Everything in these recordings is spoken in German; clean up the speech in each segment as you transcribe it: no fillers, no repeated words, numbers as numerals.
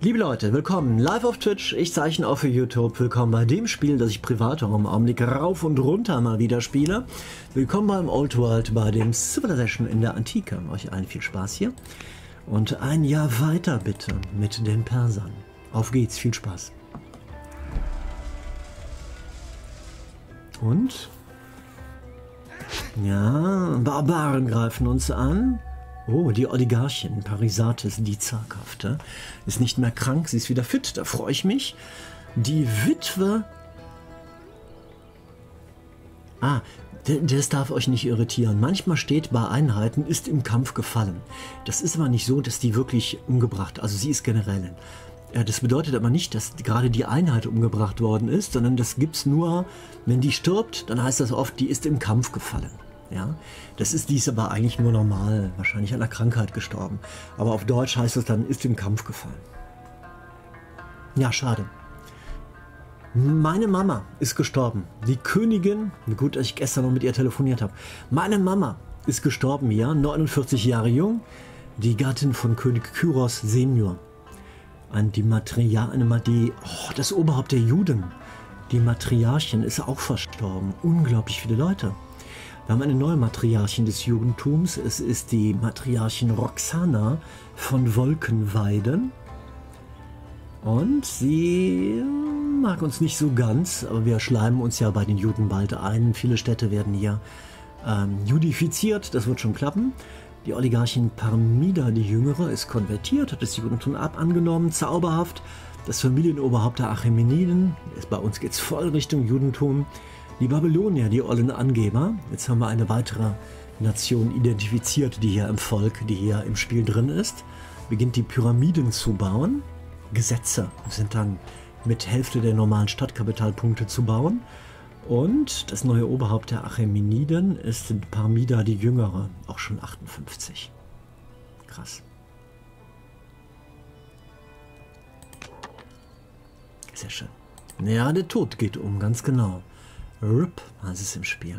Liebe Leute, willkommen live auf Twitch, ich zeichne auch für YouTube. Willkommen bei dem Spiel, das ich privat auch im Augenblick rauf und runter mal wieder spiele. Willkommen beim Old World, bei dem Civilization in der Antike. Euch allen viel Spaß hier. Und ein Jahr weiter bitte mit den Persern. Auf geht's, viel Spaß. Und? Ja, Barbaren greifen uns an. Oh, die Oligarchin, Parisatis, die Zaghafte, ist nicht mehr krank, sie ist wieder fit, da freue ich mich. Die Witwe... das darf euch nicht irritieren. Manchmal steht bei Einheiten, ist im Kampf gefallen. Das ist aber nicht so, dass die wirklich umgebracht, also sie ist Generälin. Das bedeutet aber nicht, dass gerade die Einheit umgebracht worden ist, sondern das gibt es nur, wenn die stirbt, dann heißt das oft, die ist im Kampf gefallen. Ja, das ist dies aber eigentlich nur normal, wahrscheinlich an einer Krankheit gestorben. Aber auf Deutsch heißt es dann, ist im Kampf gefallen. Ja, schade. Meine Mama ist gestorben. Die Königin, gut, dass ich gestern noch mit ihr telefoniert habe. Meine Mama ist gestorben, ja, 49 Jahre jung. Die Gattin von König Kyros Senior. Das Oberhaupt der Juden. Die Matriarchin ist auch verstorben. Unglaublich viele Leute. Wir haben eine neue Matriarchin des Judentums. Es ist die Matriarchin Roxana von Wolkenweiden. Und sie mag uns nicht so ganz, aber wir schleimen uns ja bei den Juden bald ein. Viele Städte werden hier judifiziert, das wird schon klappen. Die Oligarchin Parmida, die Jüngere, ist konvertiert, hat das Judentum angenommen, zauberhaft. Das Familienoberhaupt der Achämeniden, bei uns geht es voll Richtung Judentum. Die Babylonier, die ollen Angeber. Jetzt haben wir eine weitere Nation identifiziert, die hier im Volk, die hier im Spiel drin ist. Beginnt die Pyramiden zu bauen. Gesetze sind dann mit Hälfte der normalen Stadtkapitalpunkte zu bauen. Und das neue Oberhaupt der Achämeniden ist Parmida die Jüngere, auch schon 58. Krass. Sehr schön. Ja, der Tod geht um, ganz genau. RIP heißt es im Spiel.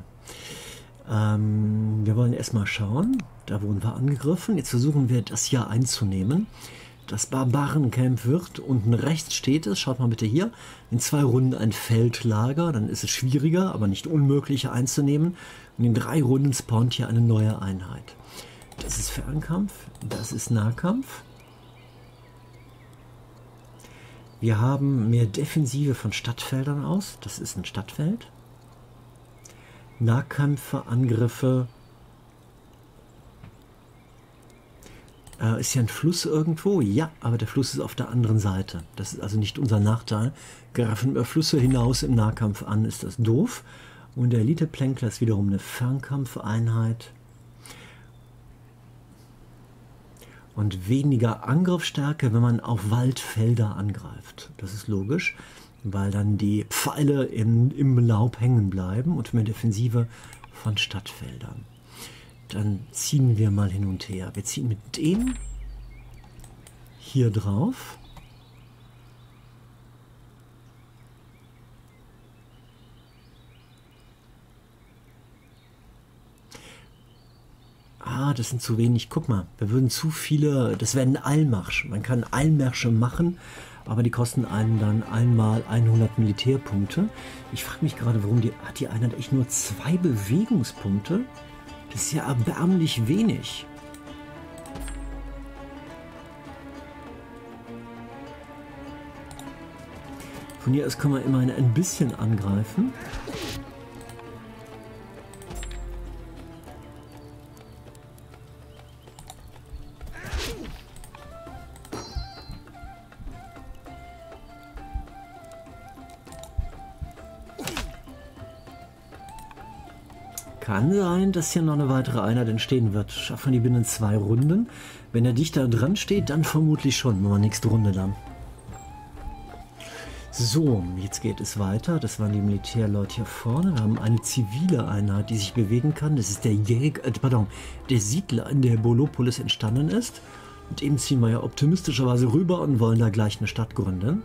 Wir wollen erstmal schauen. Da wurden wir angegriffen. Jetzt versuchen wir, das hier einzunehmen. Das Barbarencamp wird. Unten rechts steht es. Schaut mal bitte hier. In 2 Runden ein Feldlager. Dann ist es schwieriger, aber nicht unmöglich einzunehmen. Und in 3 Runden spawnt hier eine neue Einheit. Das ist Fernkampf. Das ist Nahkampf. Wir haben mehr Defensive von Stadtfeldern aus. Das ist ein Stadtfeld. Nahkämpfe, Angriffe. Ist ja ein Fluss irgendwo? Ja, aber der Fluss ist auf der anderen Seite. Das ist also nicht unser Nachteil. Greifen über Flüsse hinaus im Nahkampf an, ist das doof. Und der Elite-Plänkler ist wiederum eine Fernkampfeinheit. Und weniger Angriffsstärke, wenn man auf Waldfelder angreift. Das ist logisch, weil dann die Pfeile im Laub hängen bleiben und mehr Defensive von Stadtfeldern. Dann ziehen wir mal hin und her. Wir ziehen mit dem hier drauf. Das sind zu wenig. Guck mal, wir würden zu viele, das wäre ein Eilmarsch. Man kann Eilmärsche machen, aber die kosten einen dann einmal 100 Militärpunkte. Ich frage mich gerade, warum hat die Einheit echt nur 2 Bewegungspunkte? Das ist ja erbärmlich wenig. Von hier aus können wir immerhin ein bisschen angreifen. Kann sein, dass hier noch eine weitere Einheit entstehen wird. Schaffen wir die binnen 2 Runden. Wenn er dichter dran steht, dann vermutlich schon. Machen wir nächste Runde dann. So, jetzt geht es weiter. Das waren die Militärleute hier vorne. Wir haben eine zivile Einheit, die sich bewegen kann. Das ist der der Siedler, in der Bolopolis entstanden ist. Und eben ziehen wir ja optimistischerweise rüber und wollen da gleich eine Stadt gründen.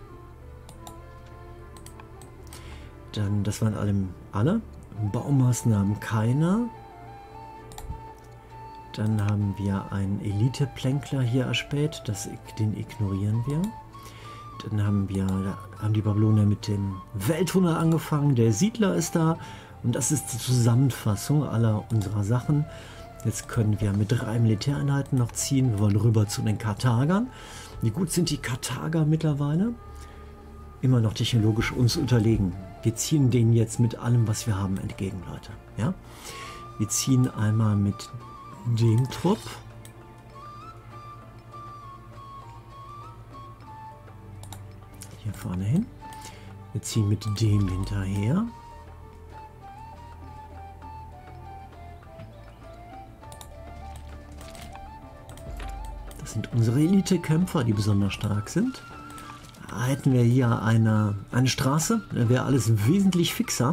Dann, das waren alle. Baumaßnahmen keiner. Dann haben wir einen Elite-Plänkler hier erspäht, den ignorieren wir. Dann haben die Babylonier mit dem Weltwunder angefangen, der Siedler ist da und das ist die Zusammenfassung aller unserer Sachen. Jetzt können wir mit 3 Militäreinheiten noch ziehen, wir wollen rüber zu den Karthagern. Wie gut sind die Karthager mittlerweile? Immer noch technologisch uns unterlegen. Wir ziehen denen jetzt mit allem, was wir haben, entgegen, Leute. Ja? Wir ziehen einmal mit dem Trupp. Hier vorne hin. Wir ziehen mit dem hinterher. Das sind unsere Elite-Kämpfer, die besonders stark sind. Da hätten wir hier eine Straße, dann wäre alles wesentlich fixer.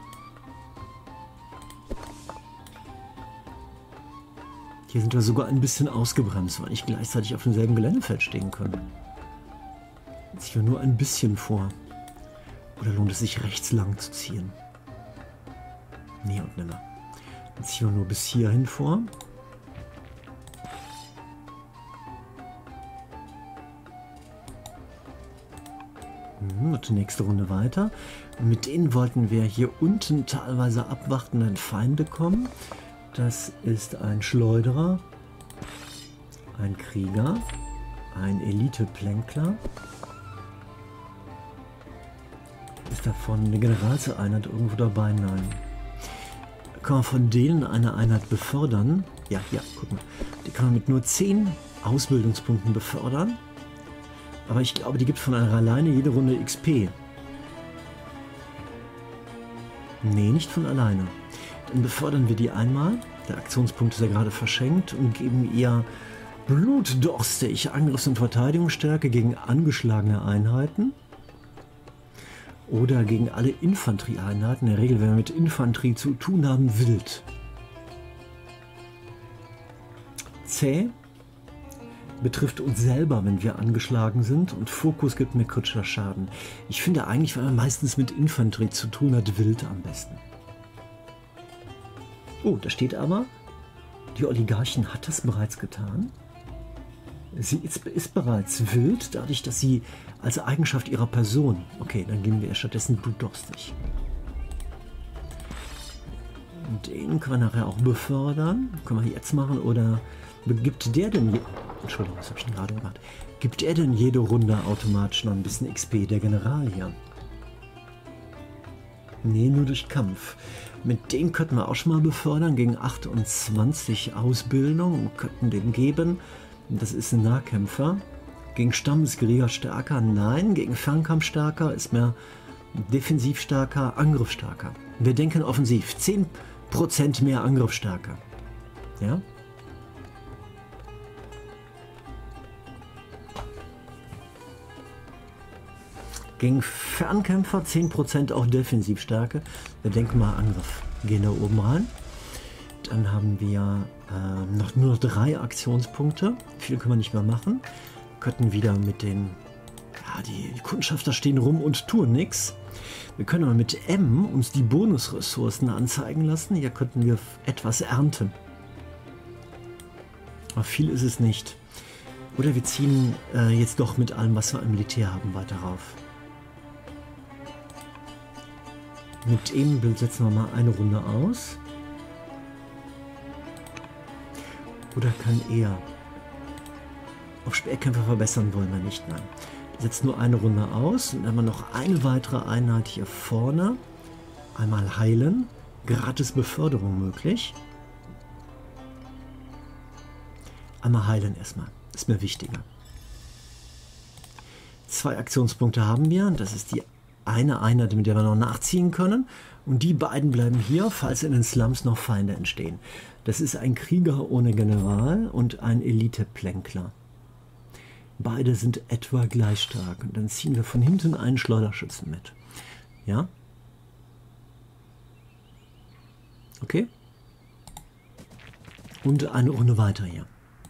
Hier sind wir sogar ein bisschen ausgebremst, weil nicht gleichzeitig auf demselben Geländefeld stehen können. Jetzt ziehen wir nur ein bisschen vor. Oder lohnt es sich rechts lang zu ziehen? Nee und nimmer. Jetzt ziehen wir nur bis hierhin vor. Und die nächste Runde weiter. Mit denen wollten wir hier unten teilweise abwartenden Feinde kommen. Das ist ein Schleuderer, ein Krieger, ein Elite-Plänkler. Ist davon eine Generalseinheit irgendwo dabei? Nein. Kann man von denen eine Einheit befördern? Ja, guck mal. Die kann man mit nur 10 Ausbildungspunkten befördern. Aber ich glaube, die gibt von alleine jede Runde XP. Nee, nicht von alleine. Dann befördern wir die einmal. Der Aktionspunkt ist ja gerade verschenkt und geben ihr blutdorstig Angriffs- und Verteidigungsstärke gegen angeschlagene Einheiten. Oder gegen alle Infanterieeinheiten. In der Regel, wenn wir mit Infanterie zu tun haben, wild. Zäh betrifft uns selber, wenn wir angeschlagen sind, und Fokus gibt mir kritischer Schaden. Ich finde eigentlich, wenn man meistens mit Infanterie zu tun hat, wild am besten. Oh, da steht aber, die Oligarchin hat das bereits getan. Sie ist bereits wild, dadurch, dass sie als Eigenschaft ihrer Person... Okay, dann geben wir ihr stattdessen blutdorstig. Den können wir nachher auch befördern. Können wir jetzt machen, oder gibt der denn... Entschuldigung, was habe ich denn gerade gemacht? Gibt er denn jede Runde automatisch noch ein bisschen XP, der General hier? Nee, nur durch Kampf. Mit dem könnten wir auch schon mal befördern, gegen 28 Ausbildung, könnten den geben. Das ist ein Nahkämpfer. Gegen Stammeskrieger stärker? Nein. Gegen Fernkampf stärker, ist mehr defensiv stärker, Angriff stärker. Wir denken offensiv, 10% mehr Angriffsstärke. Ja? Gegen Fernkämpfer 10% auch Defensivstärke. Wir denken mal Angriff. Gehen da oben rein. Dann haben wir nur noch 3 Aktionspunkte. Viel können wir nicht mehr machen. Könnten wieder mit den... Ja, die Kundschafter stehen rum und tun nichts. Wir können aber mit M uns die Bonusressourcen anzeigen lassen. Hier könnten wir etwas ernten. Aber viel ist es nicht. Oder wir ziehen jetzt doch mit allem, was wir im Militär haben, weiter rauf. Mit dem Bild setzen wir mal eine Runde aus. Oder kann er? Auf Speerkämpfer verbessern wollen wir nicht, nein. Setzt nur eine Runde aus und dann haben wir noch eine weitere Einheit hier vorne. Einmal heilen. Gratis Beförderung möglich. Einmal heilen erstmal. Ist mir wichtiger. 2 Aktionspunkte haben wir. Das ist die eine Einheit, mit der wir noch nachziehen können. Und die beiden bleiben hier, falls in den Slums noch Feinde entstehen. Das ist ein Krieger ohne General und ein Elite-Plänkler. Beide sind etwa gleich stark. Und dann ziehen wir von hinten einen Schleuderschützen mit. Ja? Okay? Und eine Runde weiter hier.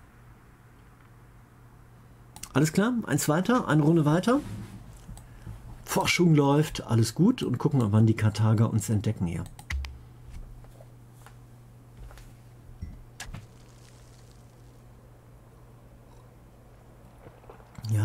Alles klar? Eins weiter, eine Runde weiter. Forschung läuft, alles gut, und gucken wir, wann die Karthager uns entdecken hier.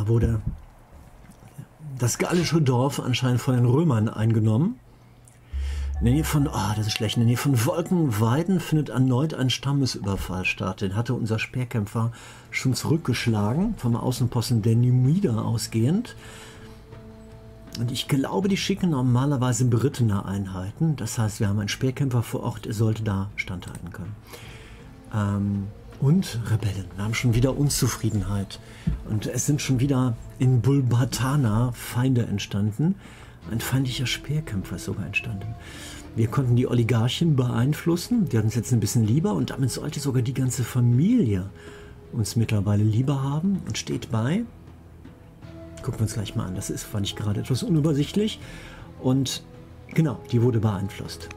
wurde das gallische Dorf anscheinend von den Römern eingenommen. In der Nähe von, das ist schlecht, in der Nähe von Wolkenweiden findet erneut ein Stammesüberfall statt. Den hatte unser Speerkämpfer schon zurückgeschlagen, vom Außenposten der Numider ausgehend. Und ich glaube, die schicken normalerweise berittene Einheiten. Das heißt, wir haben einen Speerkämpfer vor Ort, er sollte da standhalten können. Und Rebellen. Wir haben schon wieder Unzufriedenheit. Und es sind schon wieder in Bulbatana Feinde entstanden. Ein feindlicher Speerkämpfer ist sogar entstanden. Wir konnten die Oligarchen beeinflussen. Die hatten uns jetzt ein bisschen lieber. Und damit sollte sogar die ganze Familie uns mittlerweile lieber haben. Und steht bei. Gucken wir uns gleich mal an. Das fand ich gerade etwas unübersichtlich. Und genau, die wurde beeinflusst.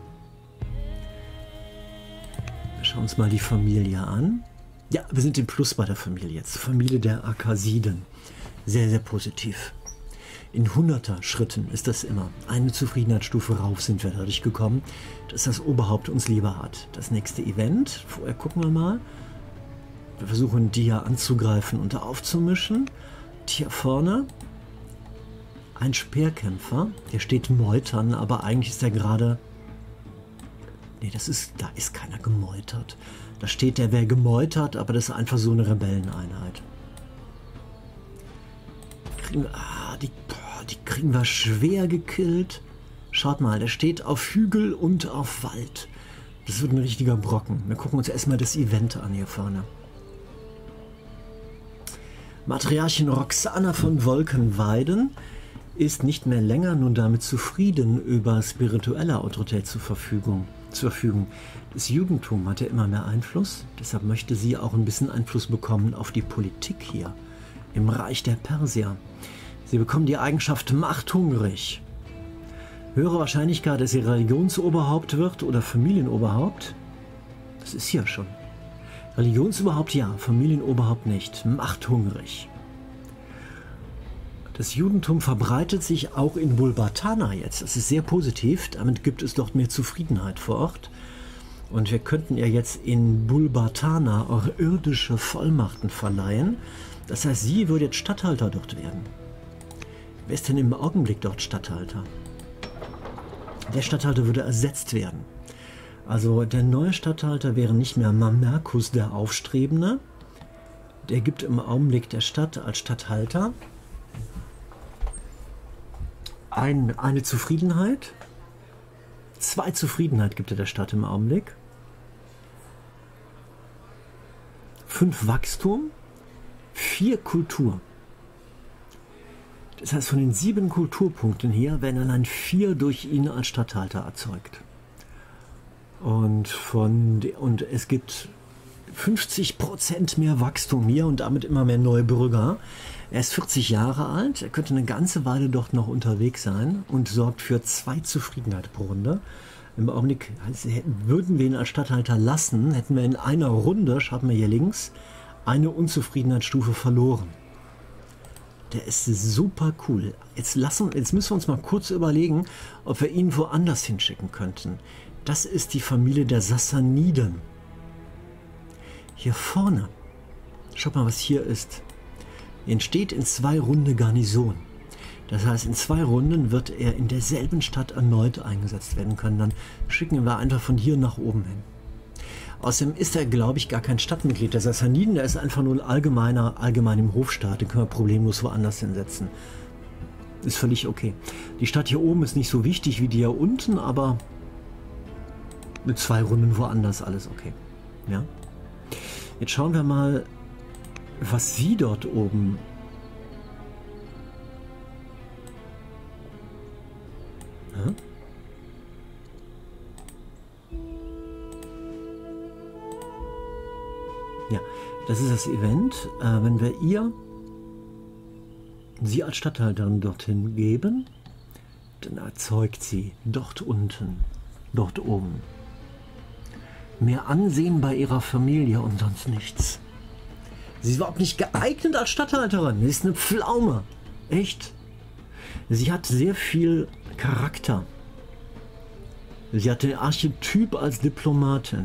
Wir schauen uns mal die Familie an. Ja, wir sind im Plus bei der Familie jetzt. Familie der Arkasiden. Sehr, sehr positiv. In 100er Schritten ist das immer. Eine Zufriedenheitsstufe rauf sind wir dadurch gekommen, dass das Oberhaupt uns lieber hat. Das nächste Event, vorher gucken wir mal. Wir versuchen die hier anzugreifen und aufzumischen. Hier vorne ein Speerkämpfer, der steht meutern, aber eigentlich ist er gerade... Nee, da ist keiner gemeutert. Da steht, der wäre gemeutert, aber das ist einfach so eine Rebelleneinheit. Die kriegen wir schwer gekillt. Schaut mal, der steht auf Hügel und auf Wald. Das wird ein richtiger Brocken. Wir gucken uns erstmal das Event an hier vorne. Matriarchin Roxana von Wolkenweiden ist nicht mehr länger nun damit zufrieden, über spirituelle Autorität zu verfügen. Das Judentum hatte immer mehr Einfluss, deshalb möchte sie auch ein bisschen Einfluss bekommen auf die Politik hier im Reich der Persier. Sie bekommen die Eigenschaft machthungrig. Höhere Wahrscheinlichkeit, dass sie Religionsoberhaupt wird oder Familienoberhaupt. Das ist hier schon. Religionsoberhaupt ja, Familienoberhaupt nicht. Machthungrig. Das Judentum verbreitet sich auch in Bulbatana jetzt. Das ist sehr positiv. Damit gibt es dort mehr Zufriedenheit vor Ort. Und wir könnten ihr jetzt in Bulbatana auch irdische Vollmachten verleihen. Das heißt, sie würde jetzt Statthalter dort werden. Wer ist denn im Augenblick dort Statthalter? Der Statthalter würde ersetzt werden. Also der neue Statthalter wäre nicht mehr Mamercus der Aufstrebende. Der gibt im Augenblick der Stadt als Statthalter eine Zufriedenheit. 2 Zufriedenheit gibt er der Stadt im Augenblick. 5 Wachstum. 4 Kultur. Das heißt, von den 7 Kulturpunkten hier werden allein 4 durch ihn als Statthalter erzeugt. Und es gibt 50% mehr Wachstum hier und damit immer mehr neue Bürger. Er ist 40 Jahre alt, er könnte eine ganze Weile dort noch unterwegs sein und sorgt für 2 Zufriedenheit pro Runde. Im Augenblick würden wir ihn als Statthalter lassen, hätten wir in einer Runde, schaut mal hier links, eine Unzufriedenheitsstufe verloren. Der ist super cool. Jetzt müssen wir uns mal kurz überlegen, ob wir ihn woanders hinschicken könnten. Das ist die Familie der Sassaniden. Hier vorne, schaut mal, was hier ist. Entsteht in 2 Runden Garnison. Das heißt, in 2 Runden wird er in derselben Stadt erneut eingesetzt werden können. Dann schicken wir einfach von hier nach oben hin. Außerdem ist er, glaube ich, gar kein Stadtmitglied der Sassaniden. Der ist einfach nur ein allgemein im Hofstaat. Den können wir problemlos woanders hinsetzen. Ist völlig okay. Die Stadt hier oben ist nicht so wichtig wie die hier unten, aber mit 2 Runden woanders alles okay. Ja? Jetzt schauen wir mal, was sie dort oben... Ja? Ja, das ist das Event. Wenn wir sie als Statthalterin dorthin geben, dann erzeugt sie dort unten, dort oben mehr Ansehen bei ihrer Familie und sonst nichts. Sie ist überhaupt nicht geeignet als Statthalterin. Sie ist eine Pflaume. Echt. Sie hat sehr viel Charakter. Sie hat den Archetyp als Diplomatin.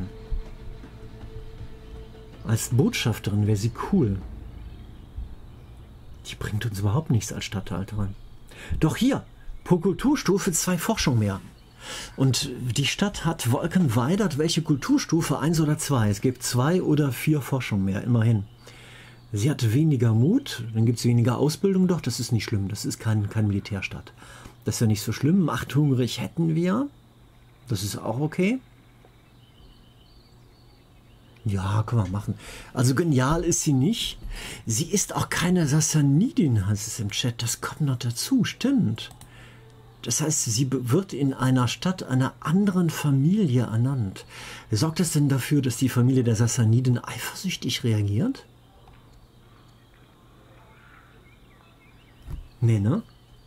Als Botschafterin wäre sie cool. Die bringt uns überhaupt nichts als Statthalterin. Doch hier, pro Kulturstufe 2 Forschung mehr. Und die Stadt hat Wolkenweidert, welche Kulturstufe, 1 oder 2. Es gibt 2 oder 4 Forschung mehr, immerhin. Sie hat weniger Mut, dann gibt es weniger Ausbildung, doch das ist nicht schlimm, das ist kein Militärstadt. Das ist ja nicht so schlimm. Machthungrig hätten wir, das ist auch okay. Ja, können wir machen. Also genial ist sie nicht. Sie ist auch keine Sassanidin, heißt es im Chat. Das kommt noch dazu, stimmt. Das heißt, sie wird in einer Stadt einer anderen Familie ernannt. Sorgt das denn dafür, dass die Familie der Sassaniden eifersüchtig reagiert? Nee, ne?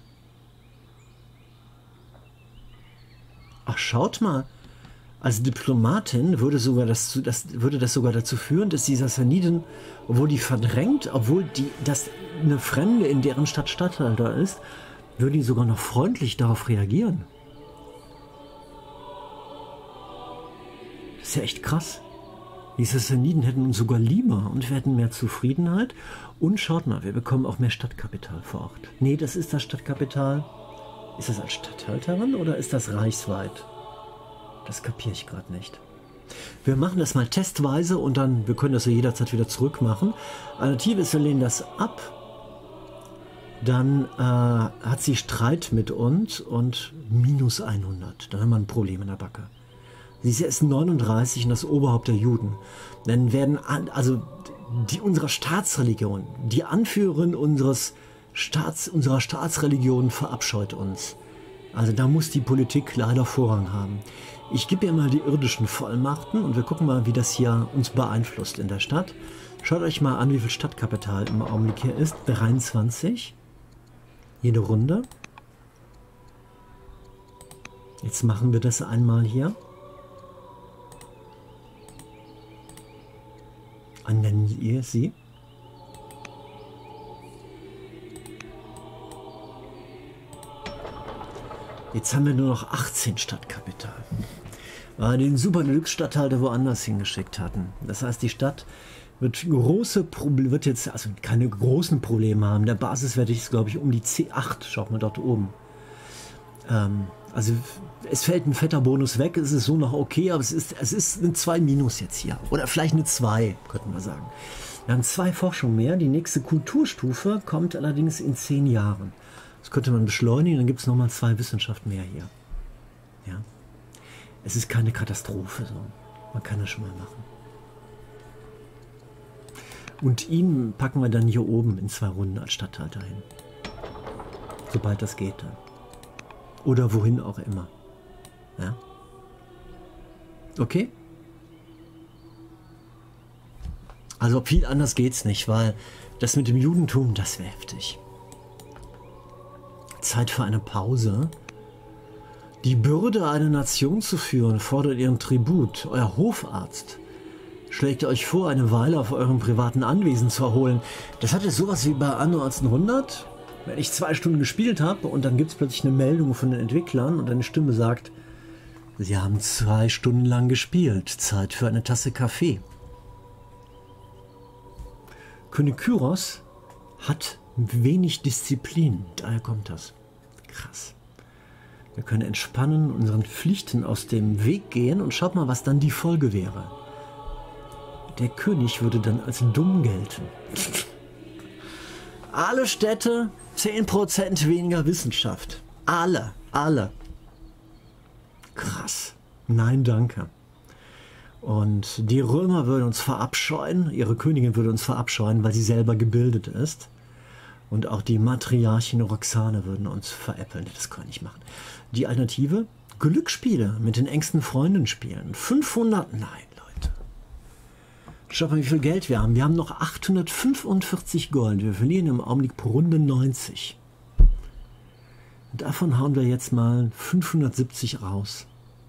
Ach, schaut mal. Als Diplomatin würde das sogar dazu führen, dass die Sassaniden, obwohl die verdrängt, obwohl das eine Fremde in deren Stadt Statthalter ist, würden die sogar noch freundlich darauf reagieren. Das ist ja echt krass. Die Sassaniden hätten uns sogar lieber und wir hätten mehr Zufriedenheit. Und schaut mal, wir bekommen auch mehr Stadtkapital vor Ort. Nee, das ist das Stadtkapital. Ist das als Statthalterin oder ist das reichsweit? Das kapiere ich gerade nicht. Wir machen das mal testweise und dann, wir können das ja jederzeit wieder zurückmachen. Alternative ist, wir lehnen das ab. Dann hat sie Streit mit uns und minus 100. Dann haben wir ein Problem in der Backe. Sie ist erst 39 und das Oberhaupt der Juden. Dann werden, unserer Staatsreligion, die Anführerin unserer Staatsreligion verabscheut uns. Also da muss die Politik leider Vorrang haben. Ich gebe ihr mal die irdischen Vollmachten und wir gucken mal, wie das hier uns beeinflusst in der Stadt. Schaut euch mal an, wie viel Stadtkapital im Augenblick hier ist. 23. Jede Runde. Jetzt machen wir das einmal hier. Nennen ihr sie? Jetzt haben wir nur noch 18 Stadtkapital. Weil wir den Super Deluxe-Stadthalter woanders hingeschickt hatten. Das heißt, die Stadt wird jetzt also keine großen Probleme haben. Der Basiswert ist, glaube ich, um die C8. Schaut mal dort oben. Also es fällt ein fetter Bonus weg. Es ist so noch okay, aber es ist eine 2 minus jetzt hier. Oder vielleicht eine 2, könnten wir sagen. Wir haben 2 Forschungen mehr. Die nächste Kulturstufe kommt allerdings in 10 Jahren. Das könnte man beschleunigen, dann gibt es nochmal 2 Wissenschaften mehr hier. Ja. Es ist keine Katastrophe, so. Man kann das schon mal machen. Und ihn packen wir dann hier oben in 2 Runden als Statthalter hin. Sobald das geht dann. Oder wohin auch immer. Ja. Okay? Also viel anders geht's nicht, weil das mit dem Judentum, das wäre heftig. Zeit für eine Pause. Die Bürde, eine Nation zu führen, fordert ihren Tribut. Euer Hofarzt schlägt euch vor, eine Weile auf eurem privaten Anwesen zu erholen. Das hat jetzt sowas wie bei Anno 1800, wenn ich 2 Stunden gespielt habe und dann gibt es plötzlich eine Meldung von den Entwicklern und eine Stimme sagt, sie haben 2 Stunden lang gespielt, Zeit für eine Tasse Kaffee. König Kyros hat wenig Disziplin, daher kommt das. Krass. Wir können entspannen, unseren Pflichten aus dem Weg gehen und schaut mal, was dann die Folge wäre. Der König würde dann als dumm gelten. Alle Städte 10% weniger Wissenschaft. Alle. Krass. Nein, danke. Und die Römer würden uns verabscheuen, ihre Königin würde uns verabscheuen, weil sie selber gebildet ist. Und auch die Matriarchin Roxane würden uns veräppeln. Das kann ich nicht machen. Die Alternative? Glücksspiele mit den engsten Freunden spielen. 500? Nein, Leute. Schaut mal, wie viel Geld wir haben. Wir haben noch 845 Gold. Wir verlieren im Augenblick pro Runde 90. Und davon hauen wir jetzt mal 570 raus.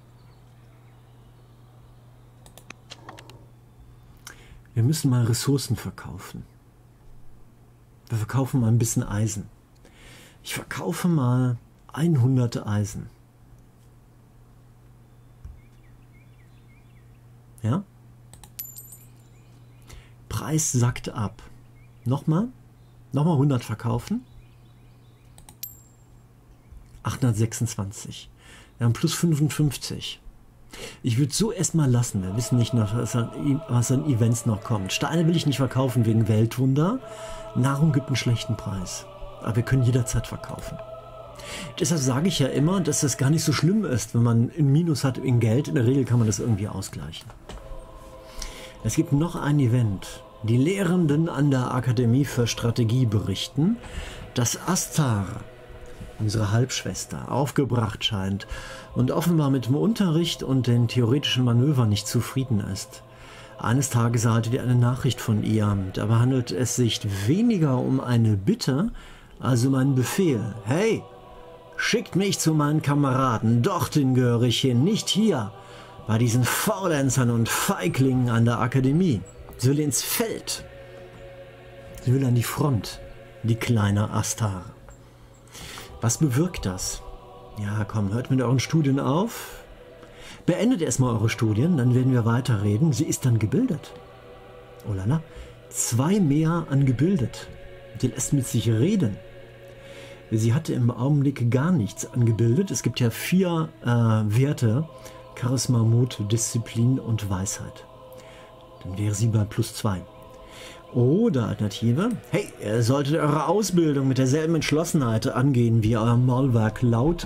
Wir müssen mal Ressourcen verkaufen. Wir verkaufen mal ein bisschen Eisen. Ich verkaufe mal 100 Eisen. Ja? Preis sackt ab. Nochmal. Nochmal 100 verkaufen. 826. Wir haben plus 55. Ich würde so erstmal lassen. Wir wissen nicht noch, was an Events noch kommt. Steine will ich nicht verkaufen wegen Weltwunder. Nahrung gibt einen schlechten Preis. Aber wir können jederzeit verkaufen. Deshalb sage ich ja immer, dass das gar nicht so schlimm ist, wenn man ein Minus hat in Geld. In der Regel kann man das irgendwie ausgleichen. Es gibt noch ein Event. Die Lehrenden an der Akademie für Strategie berichten, dass Astar, unsere Halbschwester, aufgebracht scheint und offenbar mit dem Unterricht und den theoretischen Manövern nicht zufrieden ist. Eines Tages erhaltet ihr eine Nachricht von ihr. Dabei handelt es sich weniger um eine Bitte, als um einen Befehl. Hey, schickt mich zu meinen Kameraden, dorthin gehöre ich hin, nicht hier, bei diesen Faulenzern und Feiglingen an der Akademie. Sie will ins Feld. Sie will an die Front, die kleine Astar. Was bewirkt das? Ja, komm, hört mit euren Studien auf. Beendet erstmal eure Studien, dann werden wir weiterreden. Sie ist dann gebildet. Oh lala, 2 mehr an gebildet. Die lässt mit sich reden. Sie hatte im Augenblick gar nichts angebildet. Es gibt ja 4 Werte. Charisma, Mut, Disziplin und Weisheit. Dann wäre sie bei plus 2. Oder Alternative, hey, ihr solltet eure Ausbildung mit derselben Entschlossenheit angehen, wie euer Mundwerk laut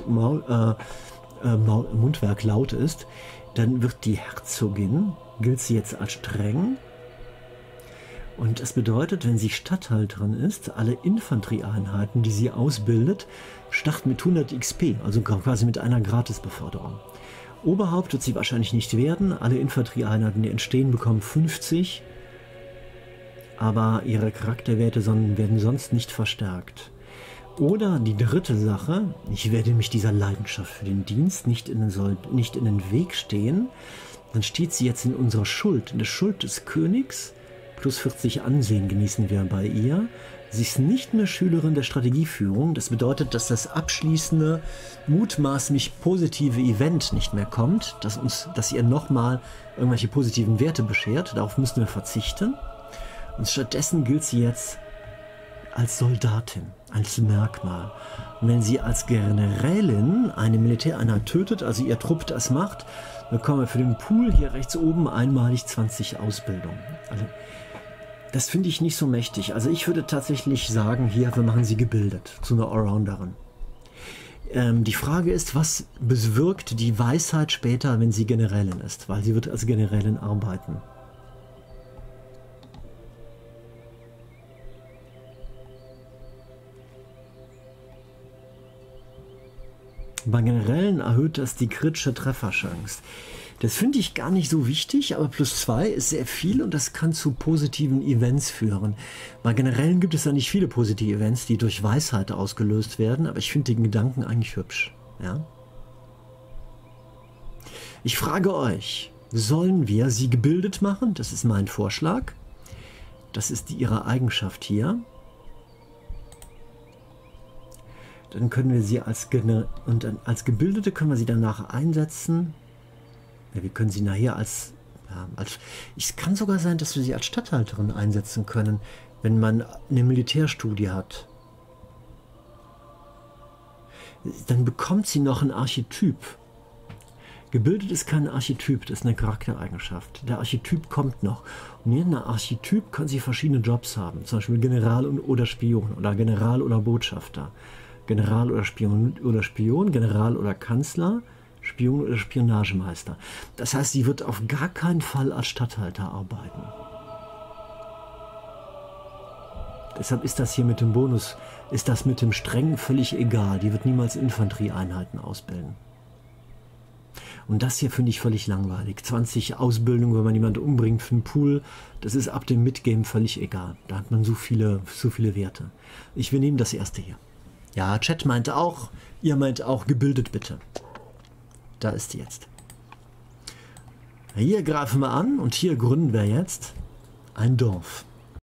ist, dann wird die Herzogin, gilt sie jetzt als streng. Und das bedeutet, wenn sie Statthalterin ist, alle Infanterieeinheiten, die sie ausbildet, starten mit 100 XP, also quasi mit einer Gratisbeförderung. Oberhaupt wird sie wahrscheinlich nicht werden, alle Infanterieeinheiten, die entstehen, bekommen 50, aber ihre Charakterwerte werden sonst nicht verstärkt. Oder die dritte Sache, ich werde mich dieser Leidenschaft für den Dienst nicht in den Weg stehen, dann steht sie jetzt in unserer Schuld, in der Schuld des Königs, plus 40 Ansehen genießen wir bei ihr. Sie ist nicht mehr Schülerin der Strategieführung, das bedeutet, dass das abschließende, mutmaßlich positive Event nicht mehr kommt, dass ihr nochmal irgendwelche positiven Werte beschert, darauf müssen wir verzichten. Und stattdessen gilt sie jetzt als Soldatin, als Merkmal. Und wenn sie als Generälin eine Militäreinheit tötet, also ihr Trupp das macht, dann bekommen wir für den Pool hier rechts oben einmalig 20 Ausbildungen. Also, das finde ich nicht so mächtig. Also ich würde tatsächlich sagen, hier, wir machen sie gebildet, zu einer Allrounderin. Die Frage ist, was bewirkt die Weisheit später, wenn sie Generälin ist? Weil sie wird als Generälin arbeiten. Bei Generälen erhöht das die kritische Trefferchance. Das finde ich gar nicht so wichtig, aber plus 2 ist sehr viel und das kann zu positiven Events führen. Bei Generälen gibt es ja nicht viele positive Events, die durch Weisheit ausgelöst werden, aber ich finde den Gedanken eigentlich hübsch. Ja? Ich frage euch, sollen wir sie gebildet machen? Das ist mein Vorschlag. Das ist ihre Eigenschaft hier. Dann können wir sie als Gebildete können wir sie danach einsetzen. Ja, wir können sie nachher es kann sogar sein, dass wir sie als Statthalterin einsetzen können, wenn man eine Militärstudie hat. Dann bekommt sie noch ein Archetyp. Gebildet ist kein Archetyp, das ist eine Charaktereigenschaft. Der Archetyp kommt noch. Und in einem Archetyp können sie verschiedene Jobs haben. Zum Beispiel General oder Spion oder General oder Botschafter. General oder Spion, General oder Kanzler, Spion oder Spionagemeister. Das heißt, sie wird auf gar keinen Fall als Statthalter arbeiten. Deshalb ist das hier mit dem Bonus, ist das mit dem Strengen völlig egal. Die wird niemals Infanterieeinheiten ausbilden. Und das hier finde ich völlig langweilig. 20 Ausbildungen, wenn man jemanden umbringt für einen Pool, das ist ab dem Midgame völlig egal. Da hat man so viele Werte. Wir nehmen das erste hier. Ja, Chat meinte auch, ihr meint auch gebildet bitte. Da ist sie jetzt. Hier greifen wir an und hier gründen wir jetzt ein Dorf.